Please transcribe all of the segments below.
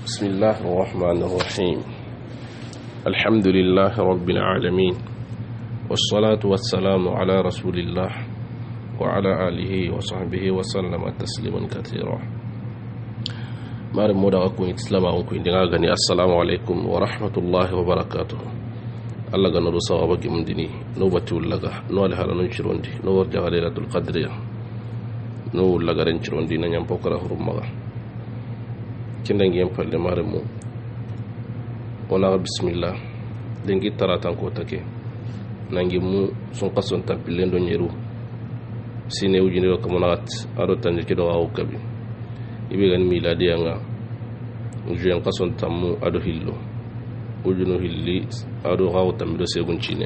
بسم الله الرحمن الرحيم. الحمد لله رب العالمين، والصلاة والسلام على رسول الله وعلى آله وصحبه وسلم تسليما كثيرا. مارم مودا أكون إسلام أكون دعاني السلام عليكم ورحمة الله وبركاته. الله جل رسوا بقي من ديني نوبتي ولا نوالي هلا ننشرون دي نور جهالة القدر نور لغا ننشرون دي نيام بكرة هرمغا كنا نجيم فلي مارمو ونعم بسم الله دنجي تراتان كوتاكي نانجيمو سونقاسون تامبيلين دو نيرو سيني وجينيرو كمونات ادو تانجي دو واو كبي يبيغان ميلاديانغا وجيان قاسون تامو ادو هيلو وجنو هيلي ادو واو تامدو سيغون تشيني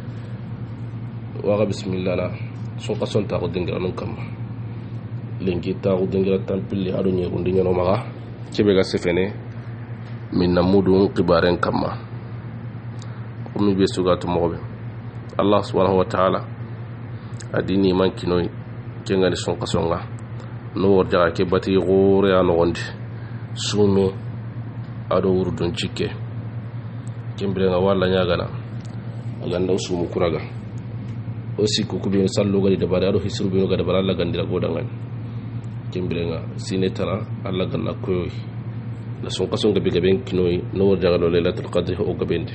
واغا بسم الله لا سونقاسون تاغو دنجي نون كام لنجي تاغو دنجي تامبيلي ادو نيرو دي نينو ماغا كبيرا سفني من نمودون قبارين كما ومن بيسوغات مغبي الله سبحانه وتعالى أديني من كنوي كنغاني سنقا سنغا نور جاكي كباتي غوري آنوغندي سومي أدو وردون چيكي كمبرين والا نياغانا أغاندا سومو كوراغا osi kuku bi sallu gadi dabare ado hisru bi no gadi baralla gandira godangani kembirenga sinetara alla ganna koyoy na son kason gabe gaben kinoy no warjaga lo lailatul qadr ho gabendi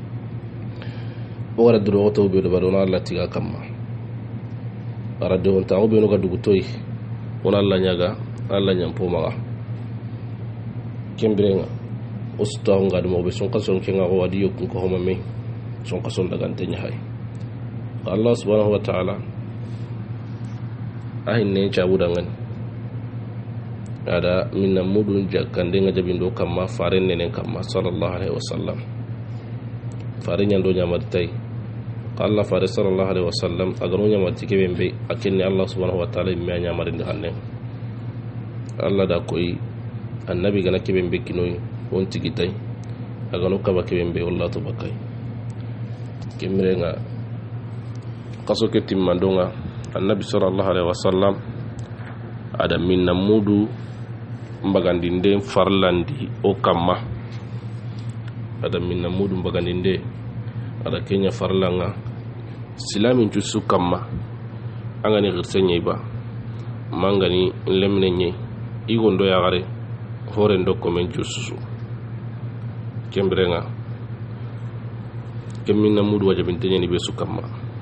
o wara duro to be do barona alla tiga kamma arade on tawo be no gadu toy on alla nyaga alla nyampo maga kembirenga osta ngadu mo be son kason kenga o wadi yok ko homa me son kason daga tanya hay Allah subhanahu wa ta'ala ahin ne cabudangani ada minna mudun jakande ngajabindo kamma faren nenen kamma sallallahu alaihi wasallam faren nyando nyamartai Allah fare sallallahu alaihi wasallam agaro nyamarti kebembe akinni Allah subhanahu wa ta'ala mi nyamarinde hanne Allah da koyi annabi gana kebembe kinoy on tigitai agano kaba kebembe wallahi to bakai kemrenga kaso ketim mandonga annabi sallallahu alaihi wasallam ada minna mudu mbagandinde farlandi o kamma ada minna mudu mbagandinde ada kenya farlanga silamin jusu kamma angani girsenye ba mangani lemnenye igondo ya gare hore ndokko men jusu kembrenga kemminna mudu wajabintenye ni besu kamma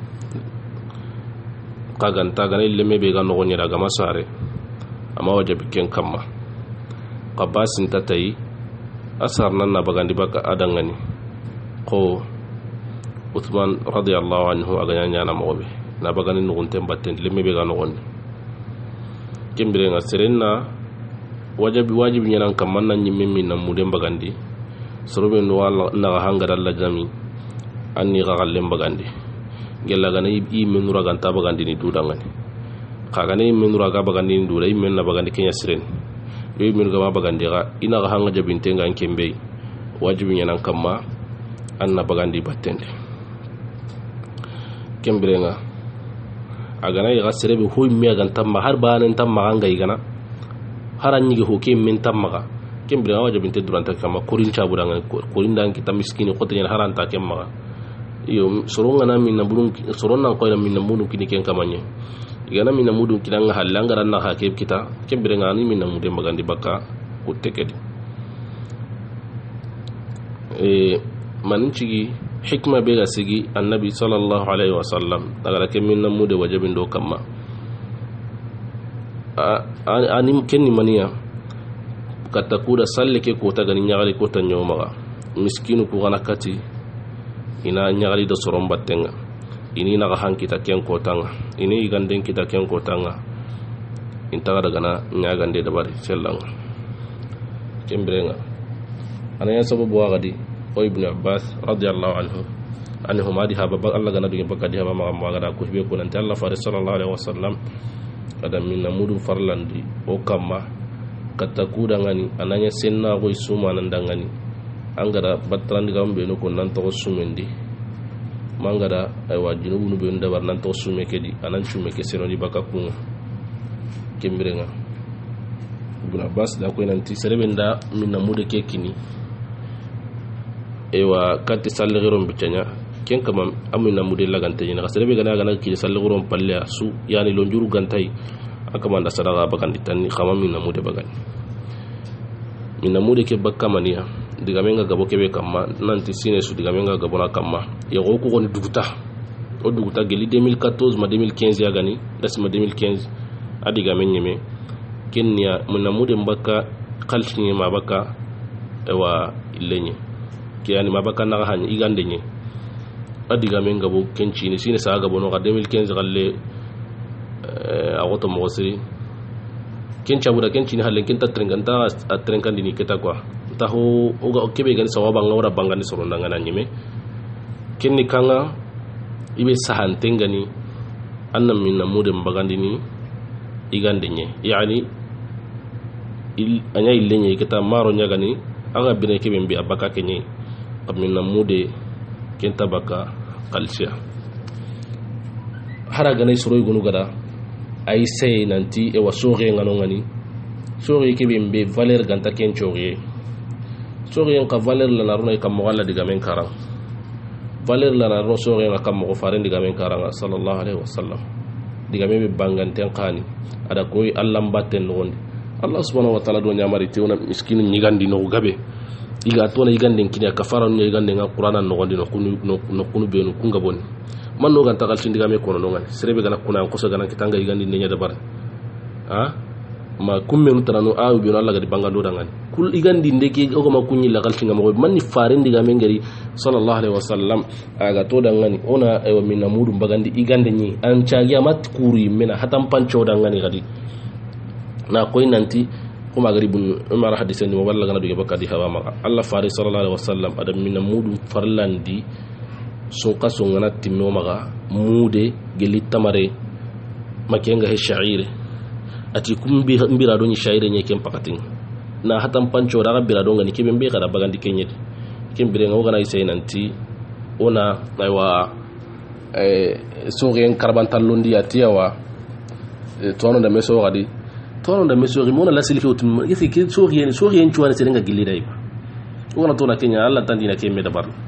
kaganta gane lemme be ga no nyira ga masare amma wajabi ken kamma qabasin tatai asar nan na bagandi baka adangani ko Uthman radiyallahu anhu aga nyana mobe na bagani nugunte batten lemme be ga no gon kembere nga serenna wajibi nyanan kamman nan nyimme min nan mudem bagandi sorobe no wala na hanga dalla jami anni ga gallem bagandi gella gana i menura ganta bagandi ni dudangani kagane menura ga bagandi ni dudai menna bagandi kenya siren yoy men ga bagandi ga ina ga hanga jabinte nga kembe wajibi nyanan kamma anna bagandi battende kembere nga agana ga serebe hoy mi ganta ma har banen tamma hanga igana haranyi ho ke men tamma ga kembere ga wajibinte duranta kamma korin chaburanga korin dan kita miskini khotenya haranta kemma iyo soronga na minna bulun soronna ko ila minna mudun kini ken kamanye igana minna mudun kinanga halanga ranna ha ke kita kembere ngani minna mudun magandi baka kutekedi maninchigi hikma be gasigi annabi sallallahu alaihi wasallam daga ke minna mudun wajibin do kamma ani kenni maniya katakuda salleke ko tagani nyagali ko tanyoma miskinu ko ganakati ina nyagali do soron battenga ini naga hankita ken kotanga ini iganden kita ken kotanga intaga daga na nyagande da bari sellanga kembrenga anaya sababu wagadi o ibn abbas radiyallahu anhu ma di haba Allah gana dugi bakadi haba ma magada ko be ko nan Allah fa sallallahu alaihi wasallam kada minna mudu farlandi o kamma katakuda ngani ananya senna go isuma nan dangani angara batrandi gambe no ko nan to sumendi mangara ay wajinubu no be ndabar nan to sume kedi anan sume ke senoni baka kunga kembirenga ibn Abbas da ko nanti serebenda min namude ke kini ewa katti salligiron bicanya ken kama amu namude lagante ni serebe gana gana ki salligiron palle su yani lonjuru gantai akama da sadaga bakan ditanni khama min namude bagan min namude ke bakkamaniya diga menga gabo kebe kamma nanti sine su diga menga gabo na kamma ya go ko gon duguta o duguta geli 2014 ma 2015 ya gani dasma 2015 adiga menyeme kenya munamude mbaka kalsini mabaka ewa ilenye kiyani mabaka na hanya igande nye adiga menga bo kenchi ni sine sa gabo no 2015 galle agoto mogosiri kencha buda kenchi ni halen kenta trenganta atrenkandi ni keta kwa taho oga kebe gani sawaba ngawra bangani sorondanga na nyime kenni kanga ibe sahantengani annam min namude mbagandini igande nye yani anya ilenye kita maro nyagani aga bine kebe mbi abaka kenye min namude kenta baka kalsia hara gane soroy gunu gada ay say nanti e wasore ngano ngani sori kebe mbe valeur ganta kenchori sori en ka valeur la naruna kam wala diga men karang valeur la naruna sori en kam mo faren diga men karang sallallahu alaihi wasallam diga men banganten qani ada koy Allah mbatten nondi Allah subhanahu wa ta'ala do nyamari tewna miskinu nyigandi no gabe iga tona yigande kinya kafara no yigande nga qur'ana no gondi no kunu benu kunga boni man no ganta kal tindiga me kono no ngani serebe gana kuna ko so gana kitanga yigandi nenya da bar ha ma kummenu tarano awu bi no Allah gadi bangando dangani kul igandi ndeki ko ma kunyi la kal tinga mo man ni faren diga me ngari sallallahu alaihi wasallam aga to dangani ona ewa minna mudum bagandi igande ni an chagiya mat kuri mena hatam pancho dangani gadi na koy nanti kuma garibun umar hadisen ni walla gana duge bakadi hawa ma Allah fari sallallahu alaihi wasallam adam minna mudum farlandi so kaso ngana timmo maga mude geli tamare makenga he sha'ire ati kumbi mbira do ni sha'ire nye kem pakatin na hatam pancho daga bira do ngani kebe mbe kada bagandi kenyedi kembire ngo gana isay nanti ona aywa so gen karbantal londi atiyawa tono da meso gadi tono da meso mona la silfi otum yesi ke so gen chuana serenga gilli dai ona to na kenya alla tandina kemme da bar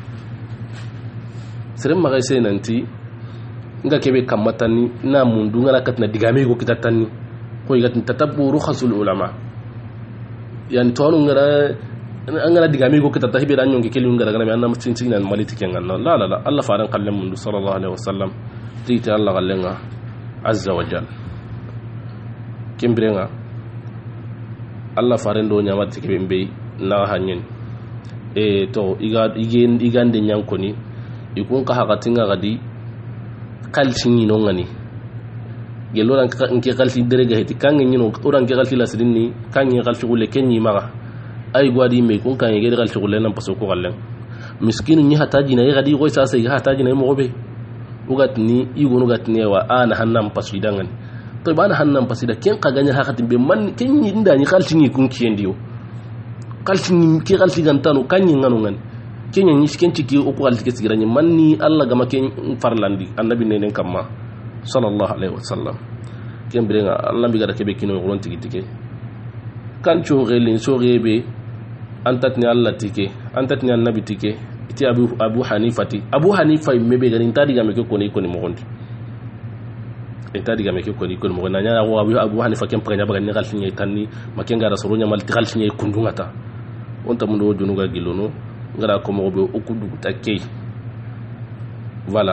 serem magay sey nanti nga kebe kamatani na mundu ngala katna digame go kitatani ko yigatin tatabbu rukhasul ulama yani tono ngara angala digame go kitata hibe dan nyonge kelu ngara gana anna mutsin nan maliti kengan la la la Allah faran kallam mundu sallallahu alaihi wasallam tita Allah gallenga azza wa jalla kimbrenga Allah faran do nyamati kebe mbe na hanyen to igande nyankoni ikun ka hakatinga gadi kalsin yi nongani gelo ran nke kalsi derega heti kangi nyino oran ke kalsi lasrinni kangi kalsi gulle kenyi maga ay gwadi me kun kan yege kalsi gulle nan paso ko gallen miskinu ni hataji na yadi ko sa sai hataji na mo be ugatni igonu gatni wa ana hannan pasu dangan to bana hannan pasida ken ka ganya hakatin be man kenyi inda ni kalsi ni kun kiyendiyo kalsi ni ke kalsi gantano kanyi ngano ngani kenya ni cikin ciki uku alti sigirani manni Allah gama ken farlandi annabi ne kamma sallallahu alaihi wasallam ken birenga Allah biga da kebe kino ron tigi kan cho gelin so gebe antatni Allah tike antatni annabi tike iti abu hanifa mebe garin tadi ga meke koni mo gondi tadi ga meke koni mo gonna nya abu hanifa ken paganya baga ni galti ni tanni makenga rasulunya mal galti ni kundungata onta mundo junuga gilono ngara ko mo be okudu takkei voilà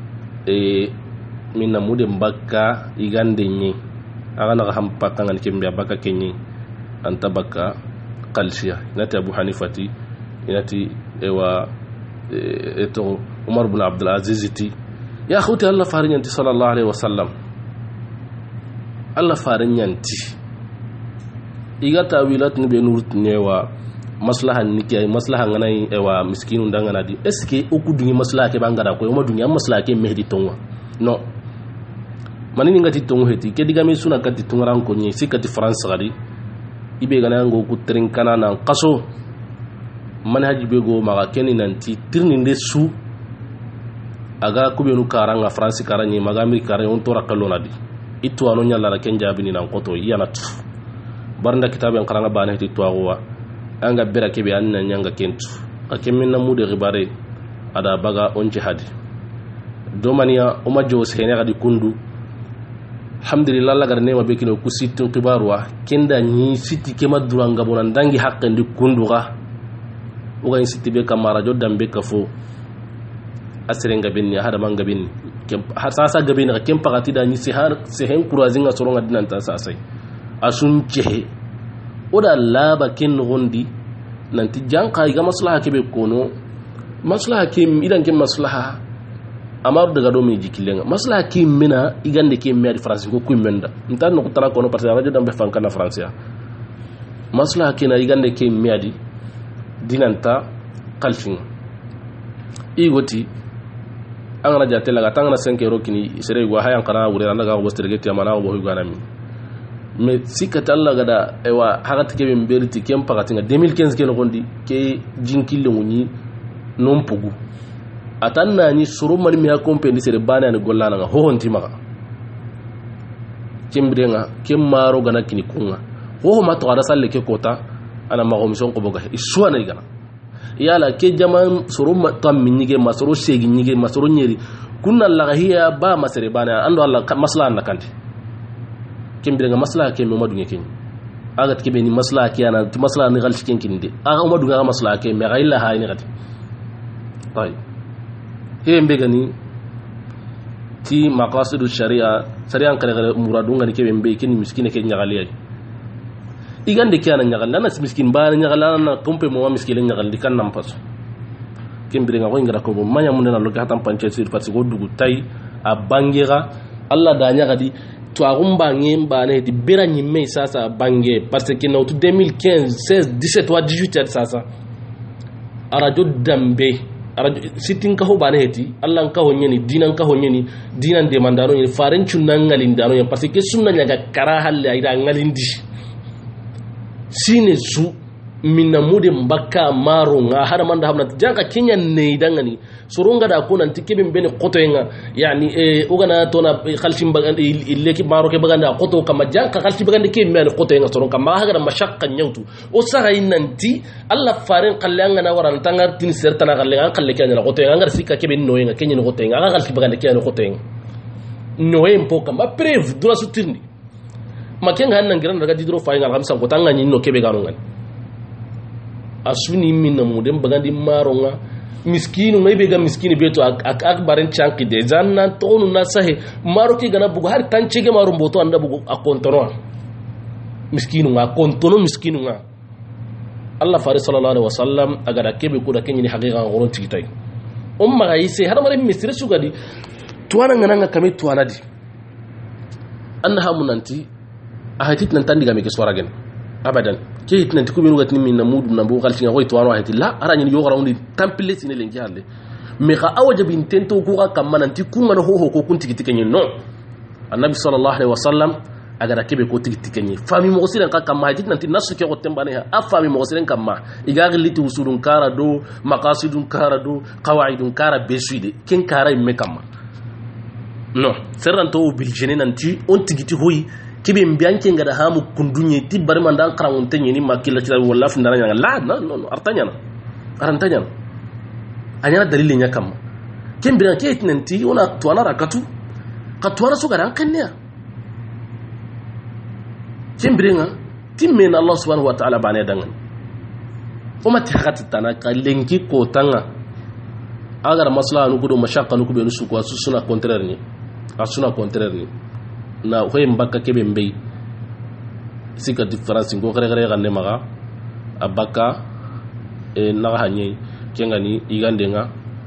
minna mude mbakka igande nyi aga na ham pakanga ni kembe baka kenyi anta baka qalsiya nati abu hanifati inati ewa eto umar ibn abdul aziz ti ya khuti Allah farinyanti sallallahu alaihi wasallam Allah farinyanti igata wilat ni be nurut newa maslaha niki maslaha nganai ewa miskinu ndangana di eske okudungi maslaha ke bangara ko yoma dunya maslaha ke mehdi tonwa no manini ngati tongo heti ke digame suna kati tungaran ko nyi sikati france gadi ibe gana ngo ku trinkana nan qaso manhaji be go maga keni nanti tirni ndesu aga kubenu karanga france karanyi maga amerika karanyi on tora kalona di itu alo nyalla la kenja bini nan koto yanat barnda kitaben qaranga bana heti tuwa anga bera kebe anna nyanga kentu akemina mude ribare ada baga on jihad domania o majjo sene gadi kundu alhamdulillah la garne ma bekino ku sittun qibarwa kenda ni siti kema duranga bonan dangi haqqandi kundu ga o ga siti be kamara joddan be kafo asirenga binni hada manga binni sasa gabini ka kempa katida ni sehen kurazinga soronga dinanta sasai asun cehe oda laba ken gondi nanti janka iga maslaha kebe kono maslaha kim idan kem maslaha amar daga do mi jikilenga maslaha kim mina igande kem mi adi france ko kuimenda ntan no tara kono parce que radio dambe fanka na france maslaha kina igande kem mi adi dinanta kalfin igoti angana jatela ga tangana 5 euro kini sere go hayan kana wure anda go stergeti amana go hugana mi me sikata alla gada ewa hagati kebe mberiti kem pagatinga 2015 keno gondi ke jinkille nguni non pugu atanna ni suru mari mi akompendi sere bana ni gollana ga ho honti maga kembrenga kem maro gana kini kunga ho ma to ada salle ke kota ana mago mission ko boga isuana igana yala ke jaman soro tam minyige masoro segi nyige masoro nyeri kunna la hiya ba masere bana ando alla maslaha nakanti kembere nga maslaha ke mo madunge ken aga tike ni maslaha ke ana maslaha ni galti ken kinde aga mo madunga maslaha ke me gaila ha ni gati tay he mbegani ti maqasidu sharia sariyan kare muradunga ni kebe mbe ken miskine ke nyagali igande kiana nyagal lana miskin ba nyagal lana kompe mo miskile nyagal dikan nampas kembere nga ko ngara ko manya mun na lo ka tam panche sir parce ko dugu tay a bangira alla da nyagadi to agumba ngimba ne di bera nyimme sasa bange parce que no 2015 16 17 wa 18 sasa arajo dambe arajo sitin ka ho bane heti alla ka ho nyeni dinan ka ho nyeni dinan de mandaro ni faren chunan ngalin daro parce que sunna nyaga kara halle ida ngalindi sine su minna mude mbaka maro nga hada manda hamna janka kenya ne dangani soronga da ko nan tikebe ben qoto nga yani ogana tona khalshim bagande illeki maro ke baganda qoto kama janka khalshi bagande ke men qoto nga soronga ma haga mashaqqa nyawtu o saga inanti alla farin qallanga na waran tangar tin sertana qallanga qalle ke na qoto nga ngar sikka ke ben noyenga kenya no qoto nga aga khalshi bagande ke na qoto nga noyen poka ma preuve dura sutirni makenga hanan giran daga didro fayin alhamsa ko tanga nyinno kebe ganu ngan asuni minna mudem bagandi maronga miskinu ngai bega miskini beto akbaren chanki de zanna tonu na sahe maroki gana bugo har tanchege marum boto anda bugo akontono miskinu nga kontono miskinu nga Allah fari sallallahu alaihi wasallam agada kebe ko da kenyi haqiqa ngoron tigitai umma ga yise har mare misire sugadi tuwana ngana nga kame tuwana di annaha munanti ahatit nan tandiga me ke soragen abadan ke hitnan ti kubinu gatni min namudu nambo khalti ngoy to wano hati la arani yo garawndi tampile sine lengi halle me ga awaja bin tento ko ga kamman ti kunga no ho ko kunti tikenye no annabi sallallahu alaihi wasallam agara kebe ko tikenye fami mo siren ka kamma hatit nan ti nasu ke ko tembane ha afami mo siren kamma igari liti usulun kara do maqasidun kara do qawaidun kara besuide ken kara me kamma no serranto bil jenen ti on tigiti hoyi kibe mbianke ngada hamu kundunye ti bari mandan karangun tenye ni makila ci wala fi ndara nyanga la no arantanya anyana dalile nyakam kembira ke tinanti ona tuana rakatu katwana suga ran kanya kembira timmen Allah subhanahu wa ta'ala bane dangan uma ti hakati tana kalengi ko tanga agar maslaha nu gudo mashaqqa nu kubenu su ko suna contraire ni asuna contraire ni na hoye mbaka kebe mbei sika difference ngo kare ganne maga abaka na hanye kengani igandenga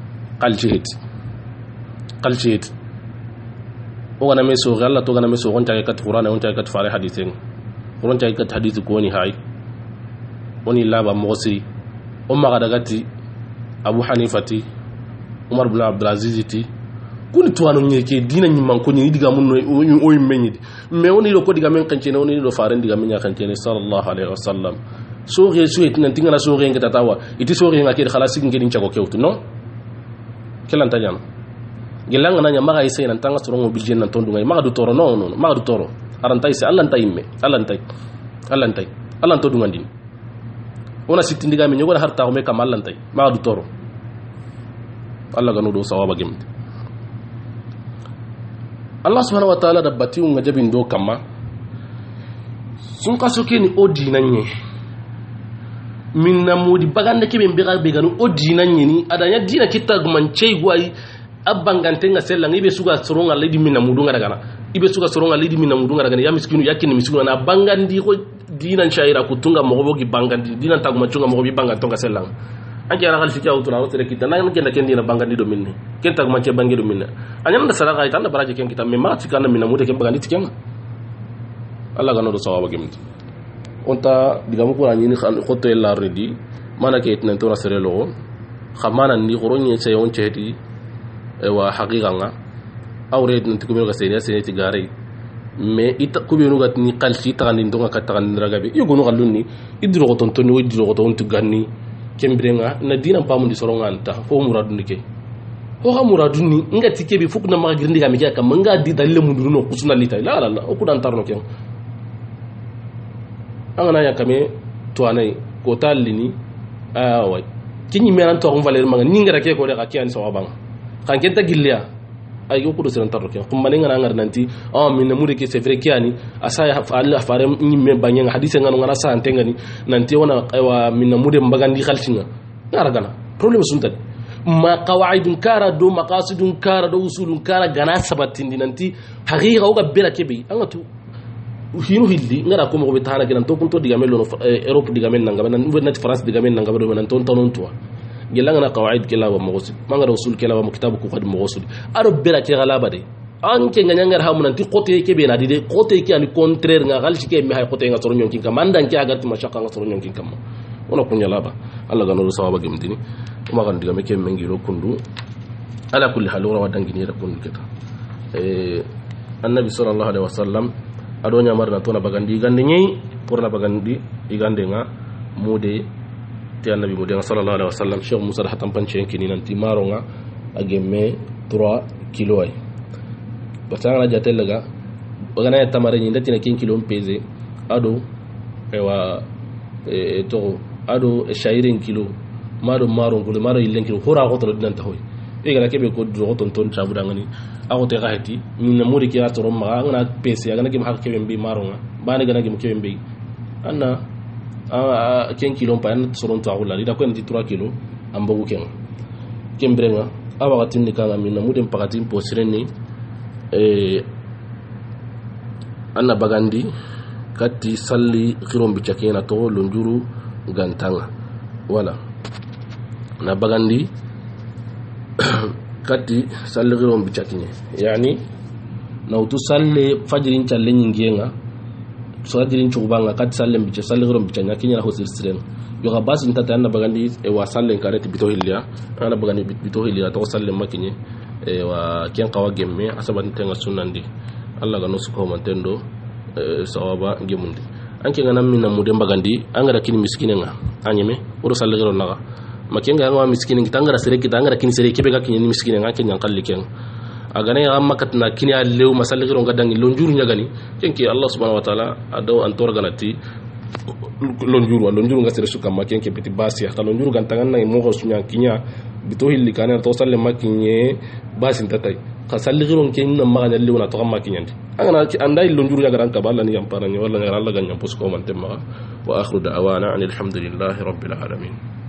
qalchit o gana meso galla to gana meso gonta kat qur'ana gonta kat fare hadithen gonta kat hadith ko ni hay oni laba mosi o maga dagati Abu Hanifati Umar ibn Abdul Aziz ti kuni tuwanu nyeke dina nyimman ko ni diga mun o yimenyidi me woni lo ko diga men kancene woni lo faran diga men kancene sallallahu alaihi wasallam so re so et nan tingala so re ngata tawa iti so re ngake khalasi ngeni chako kewtu no kelan tanyam gelanga nanya maga ise nan tanga sorongo biljen nan tondu ngai maga du toro no maga du toro aranta ise Allah ntai me Allah ntai Allah ntai Allah to dungandini ona sittindiga me nyogona harta ko me kam Allah ntai ma du toro Allah ganu do sawaba gemde Allah subhanahu wa ta'ala da batiun ngajabin do kamma sun kaso ke ni odinanye min namudi bagande ke be beganu odinanye ni adanya dina kitta gumanchei gwai abangante nga sellang ibe suga soronga ledi min namudu ngada kana ibe suga soronga ledi min namudu ngada kana ya miskinu yakini miskinu na bangandi ko dinan shaira kutunga mogobogi bangandi dinan taguma chunga mogobi banga tonga sellang anje ara khalfi jaw tuna wotere kita na ngenda kendi na bangandi do minne ken taguma che bangi do minne anyam da saraka itanda baraje ken kita memma tikana min namude ken bangandi tikenga Allah gano do sawaba gemti onta digamu ko ani ni khoto ella redi mana ke itna to rasrelo khamana ni qoronye se on cheti wa haqiqa nga awre nan tikubelo ga sene tigare me ita kubenu ga ni qalsi tagandi ndonga ka tagandi ragabe yugonu gallunni idiro ko tontoni o idiro ko ton tuganni kembrenga na dina pamundi soronga anta fo muradun ke ho ha muradun ni ngati kebe fukuna ma girndi ga mika kam nga di dalile mundu no kusuna lita la la o kudan tarno ken angana ya kame to anai ko tallini awai kinyi menan to on valer manga ningara ke ko de ka kian sawabang kan kenta gillia ay ko do sen tarro ke kuma ne ngana ngar nanti min na muri ke c'est vrai kiani asaya Allah fare nyimme banyanga hadise ngano ngara sa antengani nanti wana aywa min na mude mbagandi khaltinga ngara gana problem sunta ma qawaidun kara do maqasidun kara do usulun kara gana sabatindi nanti haqiqa o ga bela kebe angatu hinu hilli ngara ko mo be tana ginan to kunto diga melo Europe diga men nanga nan wonati France diga men nanga do nan ton tonon to gelanga na qawaid kila wa mogosul manga usul kila wa kitabu ko khad mogosul aro bela ke galaba de anke nganyanga ha mun anti qote ke be na dide qote ke ani contraire nga galci ke mi hay qote nga soro nyonkin kam mandan ke agat ma shaka nga soro nyonkin kam ona kunya laba Allah ga no sawaba gemdini kuma kan diga me ke mengi ro kundu ala kulli hal wa dangini da kundu keta annabi sallallahu alaihi wasallam adonya marna to na bagandi gande nyei pour na bagandi igande nga mude ti annabi mude sallallahu alaihi wasallam cheikh musa hatam panche kini nanti maronga agemme 3 kilo ay batanga jatel laga bagana ya tamare ni ndati na 15 kilo mpeze ado ewa to ado shairin kilo maro ngule maro ilen kilo hora ko to dinan tahoy e gala kebe ko do ton ton chabu dangani ako te gaheti min na muri ki atoro ma ngana pese agana ki ma kebe mbi maronga bani gana ki mo kebe mbi anna 15 kilo pa an soron to awula ida ko en 3 kilo ambogu ken kembrenga awa gatin ni kanga min na mudem pakatin posireni anna bagandi katti salli khirom bichakena to lonjuru gantanga wala na bagandi katti salli khirom bichakine yani na utu salli fajrin challe nyingenga so adirin chubanga katti salle biche salli khirom bichanya kinya na hosir siren yo ga basin tata anna bagandi e wa sallen kareti bito hilya anna bagandi bito hilya to salle makinye wa ken kawa gemme asaban tenga sunnandi Allah ga nosu ko mantendo sawaba gemundi anke ngana minna mudem bagandi angara kini miskine nga anyeme oro salle gero naga makenga ngwa miskine ngitangara sere kitangara kini sere kebe ga kini miskine nga kenya kalliken agane ya makatna kini allew masalle gero ngadangi lonjuru nyagani kenke Allah subhanahu wa ta'ala ado antor ganati lonjuru ngasere suka makenke peti basi ta lonjuru gantangan na mo sunya kinya bito hilli kana to salle makinye basin tatai ka salli giron ken nan magana lew na to kam makinyandi angana andai lonjuru ya garan ka balla ni yampara ni walla ngara Allah ganyan pusko man temma wa akhiru da'wana alhamdulillahi rabbil alamin.